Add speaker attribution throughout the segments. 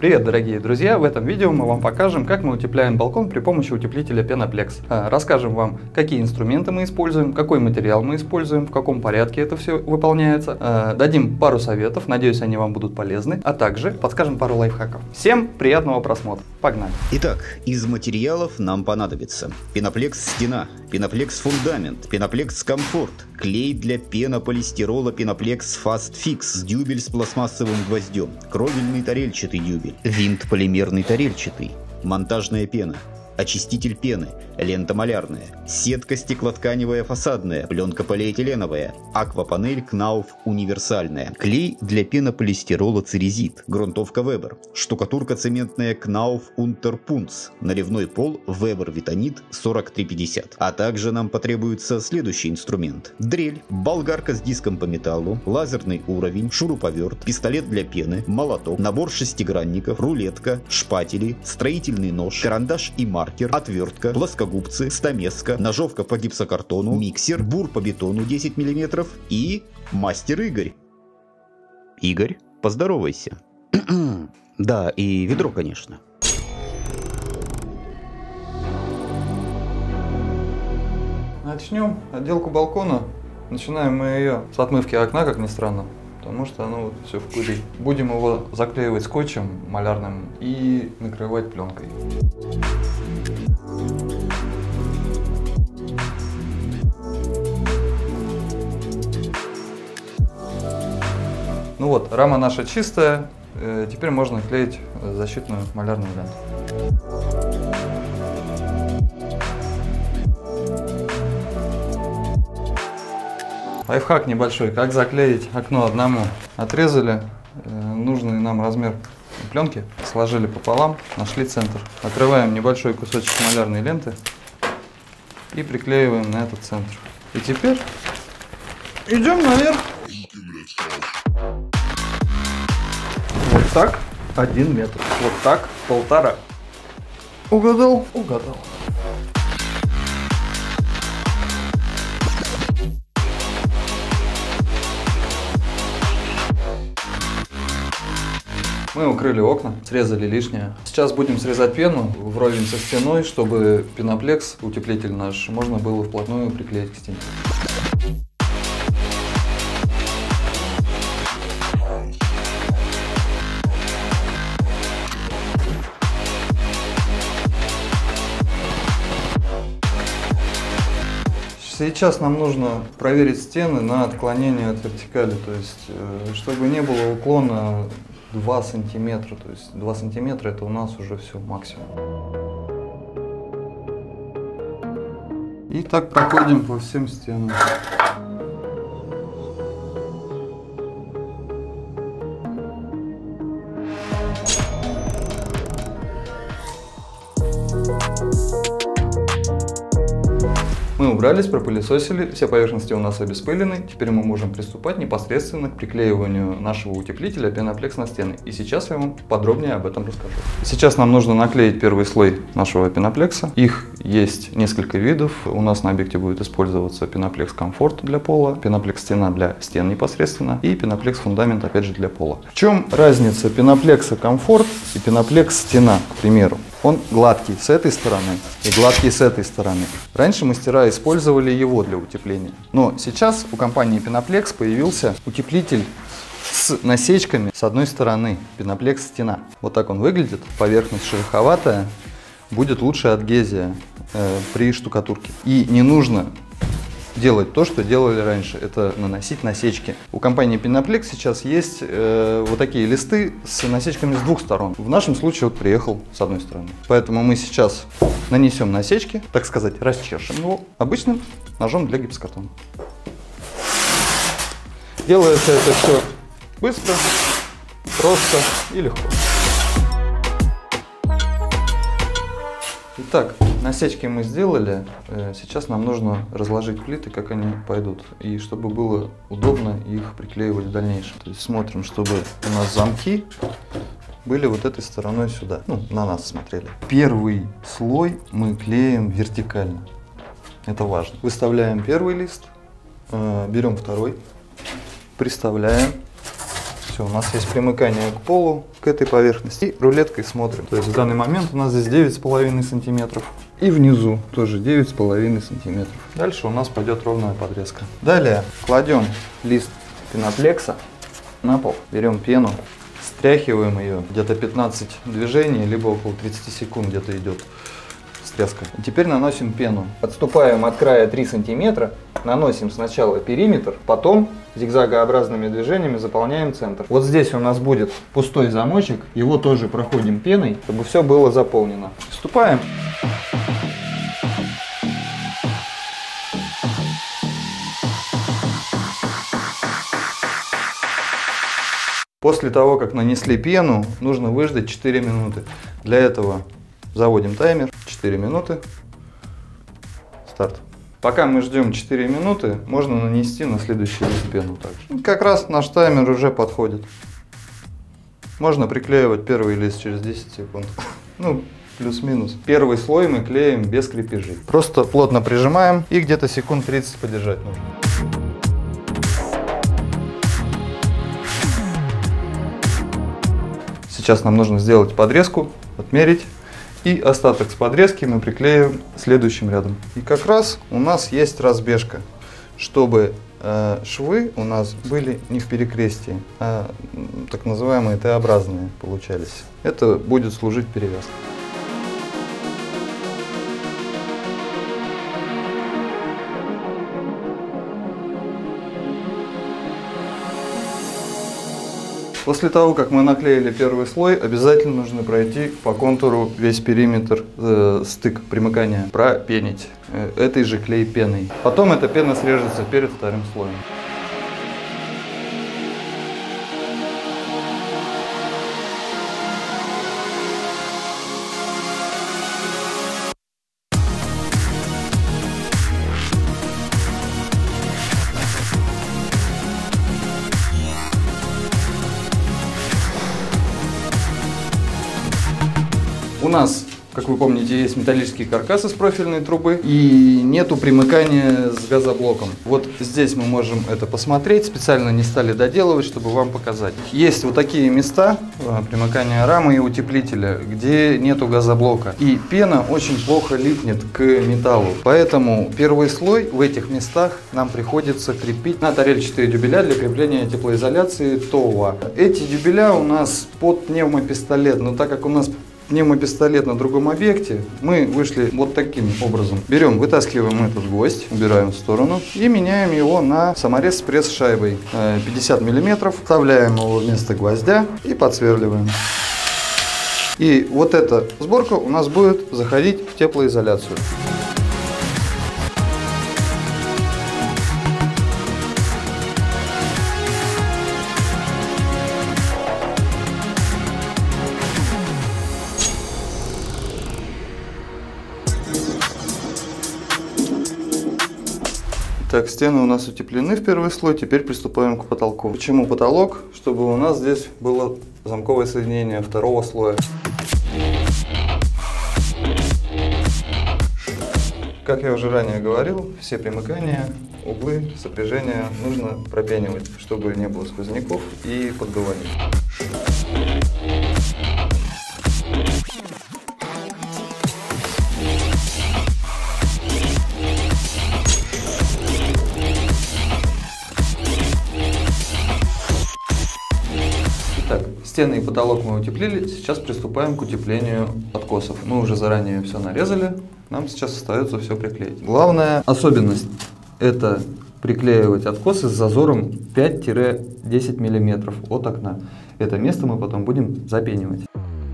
Speaker 1: Привет, дорогие друзья! В этом видео мы вам покажем, как мы утепляем балкон при помощи утеплителя Penaplex. Расскажем вам, какие инструменты мы используем, какой материал мы используем, в каком порядке это все выполняется. Дадим пару советов, надеюсь, они вам будут полезны, а также подскажем пару лайфхаков. Всем приятного просмотра! Погнали!
Speaker 2: Итак, из материалов нам понадобится Penaplex стена, Penaplex фундамент, Penaplex комфорт, клей для пенополистирола Penaplex Fast Fix, дюбель с пластмассовым гвоздем, кровельный тарельчатый дюбель, винт полимерный тарельчатый, монтажная пена, очиститель пены, лента малярная, сетка стеклотканевая фасадная, пленка полиэтиленовая, аквапанель Knauf универсальная, клей для пенополистирола церезит, грунтовка Weber, штукатурка цементная Knauf Unterpunz, наливной пол Weber Vitonit 4350. А также нам потребуется следующий инструмент: дрель, болгарка с диском по металлу, лазерный уровень, шуруповерт, пистолет для пены, молоток, набор шестигранников, рулетка, шпатели, строительный нож, карандаш и маркер, отвертка, плоскогубцы, стамеска, ножовка по гипсокартону, миксер, бур по бетону 10 мм и мастер Игорь. Игорь, поздоровайся. Да, и ведро, конечно.
Speaker 1: Начнем отделку балкона. Начинаем мы ее с отмывки окна, как ни странно, потому что оно все в пыли. Будем его заклеивать скотчем малярным и накрывать пленкой. Ну вот, рама наша чистая, теперь можно клеить защитную малярную ленту. Лайфхак небольшой, как заклеить окно одному. Отрезали нужный нам размер пленки, сложили пополам, нашли центр. Отрываем небольшой кусочек малярной ленты и приклеиваем на этот центр. И теперь идем наверх. Вот так 1 метр, вот так 1,5. Угадал? Угадал. Мы укрыли окна, срезали лишнее. Сейчас будем срезать пену вровень со стеной, чтобы Penaplex, утеплитель наш, можно было вплотную приклеить к стене. Сейчас нам нужно проверить стены на отклонение от вертикали, то есть чтобы не было уклона 2 сантиметра, то есть 2 сантиметра это у нас уже все максимум. И так проходим по всем стенам. Мы убрались, пропылесосили, все поверхности у нас обеспылены. Теперь мы можем приступать непосредственно к приклеиванию нашего утеплителя Penaplex на стены. И сейчас я вам подробнее об этом расскажу. Сейчас нам нужно наклеить первый слой нашего Penaplex. Их есть несколько видов. У нас на объекте будет использоваться Penaplex комфорт для пола, Penaplex стена для стен непосредственно и Penaplex фундамент опять же для пола. В чем разница Penaplex комфорт и Penaplex стена, к примеру? Он гладкий с этой стороны и гладкий с этой стороны. Раньше мастера использовали его для утепления. Но сейчас у компании Penaplex появился утеплитель с насечками с одной стороны. Penaplex стена. Вот так он выглядит. Поверхность шероховатая. Будет лучшая адгезия при штукатурке. И не нужно делать то, что делали раньше, это наносить насечки. У компании Penaplex сейчас есть вот такие листы с насечками с двух сторон. В нашем случае вот приехал с одной стороны. Поэтому мы сейчас нанесем насечки, так сказать, расчешем его обычным ножом для гипсокартона. Делается это все быстро, просто и легко. Итак, насечки мы сделали, сейчас нам нужно разложить плиты, как они пойдут, и чтобы было удобно их приклеивать в дальнейшем. То есть смотрим, чтобы у нас замки были вот этой стороной сюда, ну, на нас смотрели. Первый слой мы клеим вертикально, это важно. Выставляем первый лист, берем второй, приставляем, все Дальше у нас есть примыкание к полу, к этой поверхности. И рулеткой смотрим. То есть в данный момент у нас здесь 9,5 сантиметров. И внизу тоже 9,5 сантиметров. Дальше у нас пойдет ровная подрезка. Далее кладем лист пеноплекса на пол. Берем пену, стряхиваем ее. Где-то 15 движений, либо около 30 секунд где-то идет стряска. И теперь наносим пену. Отступаем от края 3 сантиметра. Наносим сначала периметр, потом зигзагообразными движениями заполняем центр. Вот здесь у нас будет пустой замочек. Его тоже проходим пеной, чтобы все было заполнено. Вступаем. После того, как нанесли пену, нужно выждать 4 минуты. Для этого заводим таймер. 4 минуты. Старт. Пока мы ждем 4 минуты, можно нанести на следующий лист пену также. Как раз наш таймер уже подходит. Можно приклеивать первый лист через 10 секунд. Ну, плюс-минус. Первый слой мы клеим без крепежей. Просто плотно прижимаем и где-то секунд 30 подержать нужно. Сейчас нам нужно сделать подрезку, отмерить. И остаток с подрезки мы приклеим следующим рядом. И как раз у нас есть разбежка, чтобы швы у нас были не в перекрестии, а так называемые Т-образные получались. Это будет служить перевязкой. После того, как мы наклеили первый слой, обязательно нужно пройти по контуру весь периметр, стык примыкания, пропенить этой же клей-пеной. Потом эта пена срежется перед вторым слоем. У нас, как вы помните, есть металлический каркас из профильной трубы и нету примыкания с газоблоком. Вот здесь мы можем это посмотреть, специально не стали доделывать, чтобы вам показать. Есть вот такие места примыкания рамы и утеплителя, где нету газоблока. И пена очень плохо липнет к металлу. Поэтому первый слой в этих местах нам приходится крепить на тарельчатые дюбеля для крепления теплоизоляции ТОВА. Эти дюбеля у нас под пневмопистолет, но так как у нас пневмопистолет на другом объекте, мы вышли вот таким образом. Берем, вытаскиваем этот гвоздь, убираем в сторону и меняем его на саморез с пресс-шайбой 50 мм. Вставляем его вместо гвоздя и подсверливаем. И вот эта сборка у нас будет заходить в теплоизоляцию. Так, стены у нас утеплены в первый слой, теперь приступаем к потолку. Почему потолок? Чтобы у нас здесь было замковое соединение второго слоя. Как я уже ранее говорил, все примыкания, углы, сопряжения нужно пропенивать, чтобы не было сквозняков и подгований. Так, стены и потолок мы утеплили, сейчас приступаем к утеплению откосов. Мы уже заранее все нарезали, нам сейчас остается все приклеить. Главная особенность — это приклеивать откосы с зазором 5-10 мм от окна. Это место мы потом будем запенивать.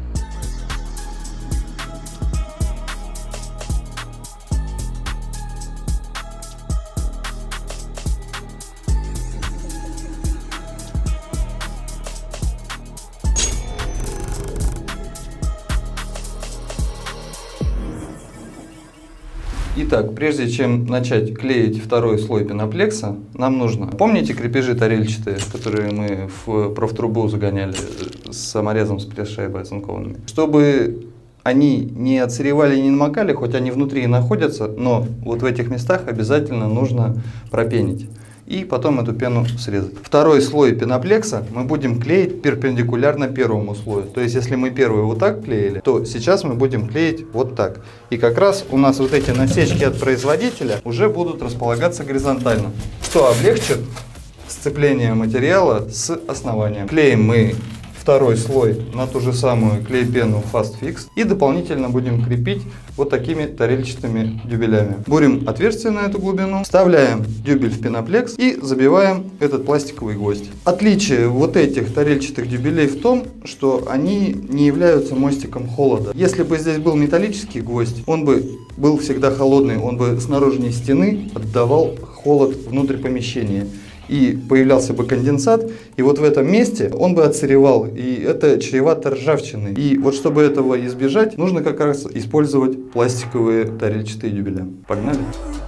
Speaker 1: Итак, прежде чем начать клеить второй слой пеноплекса, нам нужно... Помните крепежи тарельчатые, которые мы в профтрубу загоняли с саморезом, с пресс-шайбой оцинкованными? Чтобы они не отсыревали и не намокали, хоть они внутри и находятся, но вот в этих местах обязательно нужно пропенить. и потом эту пену срезать. Второй слой пеноплекса мы будем клеить перпендикулярно первому слою. То есть, если мы первый вот так клеили, то сейчас мы будем клеить вот так. И как раз у нас вот эти насечки от производителя уже будут располагаться горизонтально, что облегчит сцепление материала с основанием. Клеим мы второй слой на ту же самую клей-пену Fast Fix и дополнительно будем крепить вот такими тарельчатыми дюбелями. Бурим отверстие на эту глубину, вставляем дюбель в пеноплекс и забиваем этот пластиковый гвоздь. Отличие вот этих тарельчатых дюбелей в том, что они не являются мостиком холода. Если бы здесь был металлический гвоздь, он бы был всегда холодный, он бы с наружной стены отдавал холод внутрь помещения. И появлялся бы конденсат, и вот в этом месте он бы отсыревал, и это чревато ржавчиной. И вот чтобы этого избежать, нужно как раз использовать пластиковые тарельчатые дюбеля. Погнали!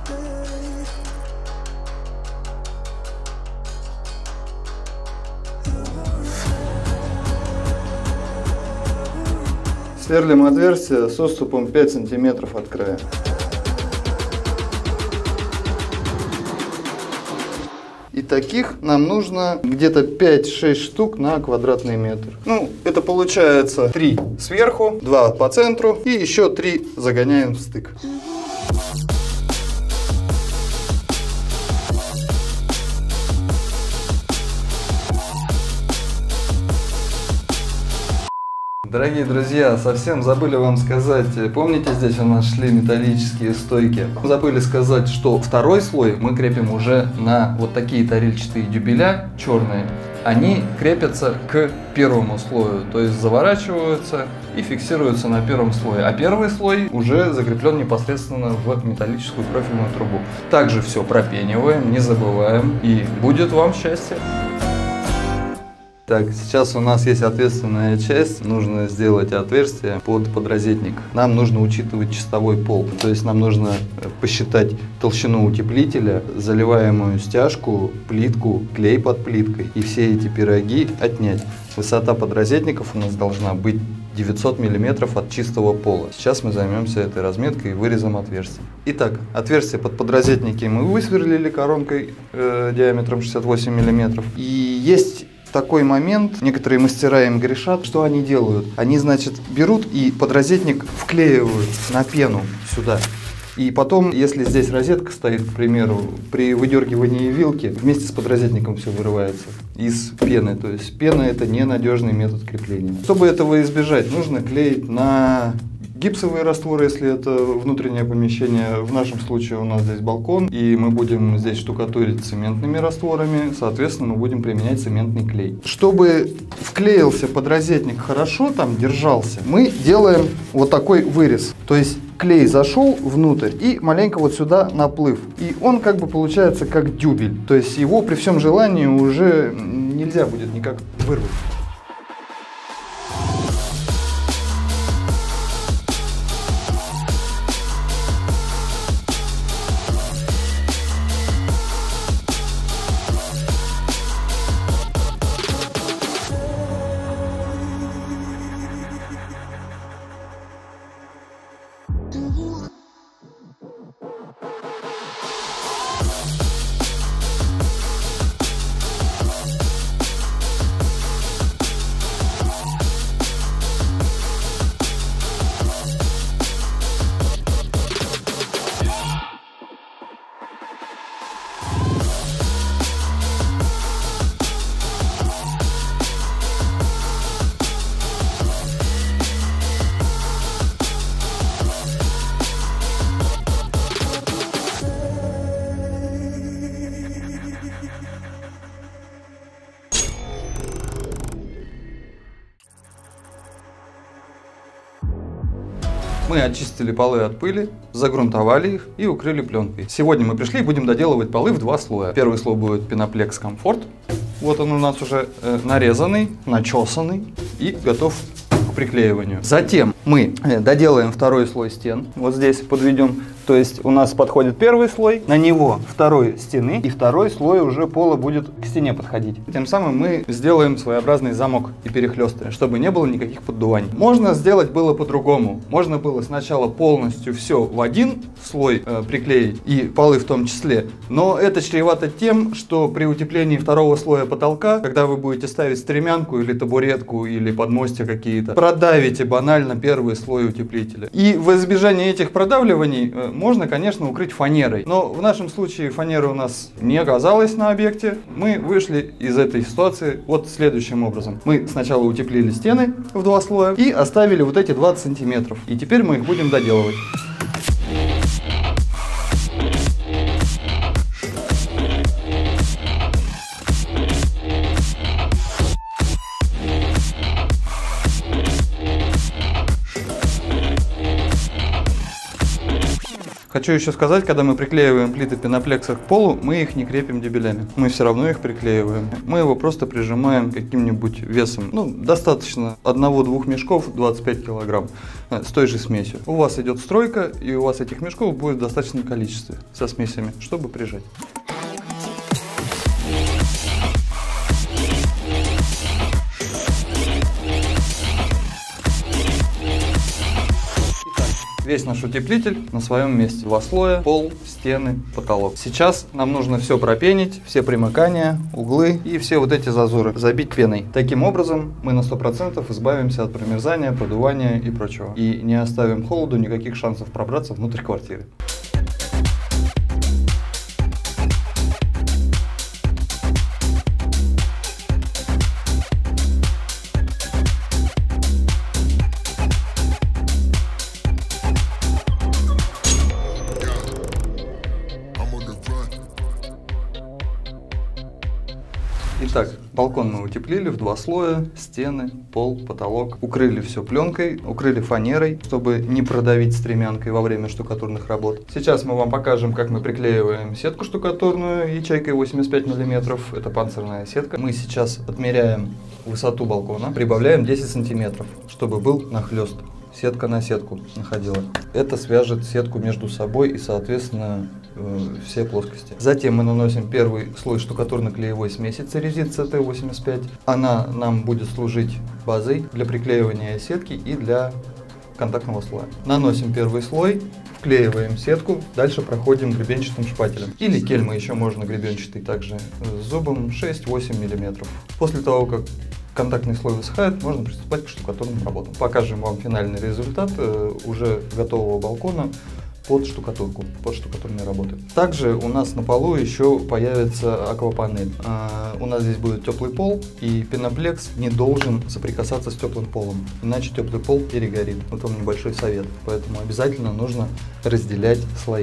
Speaker 1: Сверлим отверстие с отступом 5 см от края. И таких нам нужно где-то 5-6 штук на квадратный метр. Ну, это получается 3 сверху, 2 по центру и еще 3 загоняем в стык. Дорогие друзья, совсем забыли вам сказать, помните, здесь у нас шли металлические стойки? Забыли сказать, что второй слой мы крепим уже на вот такие тарельчатые дюбеля черные. Они крепятся к первому слою, то есть заворачиваются и фиксируются на первом слое. А первый слой уже закреплен непосредственно в металлическую профильную трубу. Также все пропениваем, не забываем, и будет вам счастье! Так, сейчас у нас есть ответственная часть, нужно сделать отверстие под подрозетник. Нам нужно учитывать чистовой пол, то есть нам нужно посчитать толщину утеплителя, заливаемую стяжку, плитку, клей под плиткой и все эти пироги отнять. Высота подрозетников у нас должна быть 900 мм от чистого пола. Сейчас мы займемся этой разметкой и вырезом отверстия. Итак, отверстие под подрозетники мы высверлили коронкой диаметром 68 мм. И есть такой момент, некоторые мастера им грешат, что они делают? Они, значит, берут и подрозетник вклеивают на пену сюда. И потом, если здесь розетка стоит, к примеру, при выдергивании вилки вместе с подрозетником все вырывается из пены. То есть пена — это ненадежный метод крепления. Чтобы этого избежать, нужно клеить на гипсовые растворы, если это внутреннее помещение. В нашем случае у нас здесь балкон, и мы будем здесь штукатурить цементными растворами, соответственно, мы будем применять цементный клей. Чтобы вклеился подрозетник хорошо, там держался, мы делаем вот такой вырез. То есть клей зашел внутрь и маленько вот сюда наплыв. И он как бы получается как дюбель. То есть его при всем желании уже нельзя будет никак вырвать. Мы очистили полы от пыли, загрунтовали их и укрыли пленкой. Сегодня мы пришли и будем доделывать полы в 2 слоя. Первый слой будет Пеноплекс Комфорт. Вот он у нас уже нарезанный, начесанный и готов к приклеиванию. Затем мы доделаем второй слой стен. Вот здесь подведем То есть у нас подходит первый слой, на него второй стены, и второй слой уже пола будет к стене подходить. Тем самым мы сделаем своеобразный замок и перехлесты, чтобы не было никаких поддуваний. Можно сделать было по-другому. Можно было сначала полностью все в один слой приклеить, и полы в том числе. Но это чревато тем, что при утеплении второго слоя потолка, когда вы будете ставить стремянку или табуретку или подмостья какие-то, продавите банально первый слой утеплителя. И в избежание этих продавливаний можно, конечно, укрыть фанерой. Но в нашем случае фанеры у нас не оказалось на объекте. Мы вышли из этой ситуации вот следующим образом. Мы сначала утеплили стены в 2 слоя и оставили вот эти 20 сантиметров. И теперь мы их будем доделывать. Хочу еще сказать, когда мы приклеиваем плиты пеноплекса к полу, мы их не крепим дюбелями. Мы все равно их приклеиваем. Мы его просто прижимаем каким-нибудь весом. Ну, достаточно 1-2 мешков 25 килограмм с той же смесью. У вас идет стройка, и у вас этих мешков будет в достаточном количестве со смесями, чтобы прижать. Весь наш утеплитель на своем месте. 2 слоя, пол, стены, потолок. Сейчас нам нужно все пропенить, все примыкания, углы и все вот эти зазоры забить пеной. Таким образом мы на 100% избавимся от промерзания, продувания и прочего. И не оставим холоду никаких шансов пробраться внутрь квартиры. Итак, балкон мы утеплили в 2 слоя, стены, пол, потолок. Укрыли все пленкой, укрыли фанерой, чтобы не продавить стремянкой во время штукатурных работ. Сейчас мы вам покажем, как мы приклеиваем сетку штукатурную ячейкой 85 мм. Это панцирная сетка. Мы сейчас отмеряем высоту балкона, прибавляем 10 сантиметров, чтобы был нахлест. Сетка на сетку находила. Это свяжет сетку между собой и, соответственно, все плоскости. Затем мы наносим первый слой штукатурно-клеевой смеси Церезит CT85. Она нам будет служить базой для приклеивания сетки и для контактного слоя. Наносим первый слой, вклеиваем сетку, дальше проходим гребенчатым шпателем. Или кельмой еще можно гребенчатый, также с зубом 6-8 мм. После того, как контактный слой высыхает, можно приступать к штукатурным работам. Покажем вам финальный результат уже готового балкона под штукатурку, под штукатурные работы. Также у нас на полу еще появится аквапанель. У нас здесь будет теплый пол, и пеноплекс не должен соприкасаться с теплым полом, иначе теплый пол перегорит. Вот вам небольшой совет. Поэтому обязательно нужно разделять слои.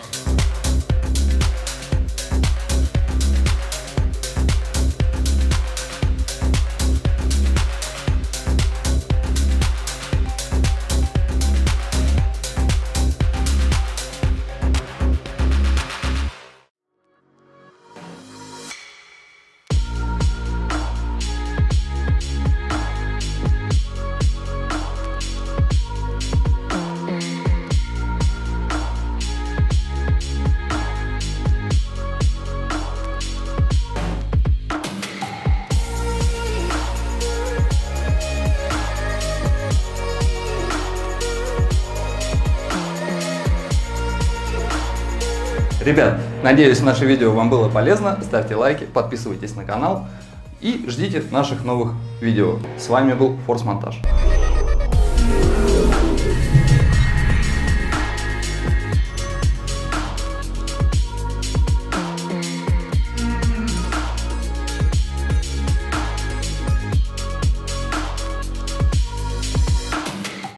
Speaker 1: Ребят, надеюсь, наше видео вам было полезно. Ставьте лайки, подписывайтесь на канал и ждите наших новых видео. С вами был Форс Монтаж.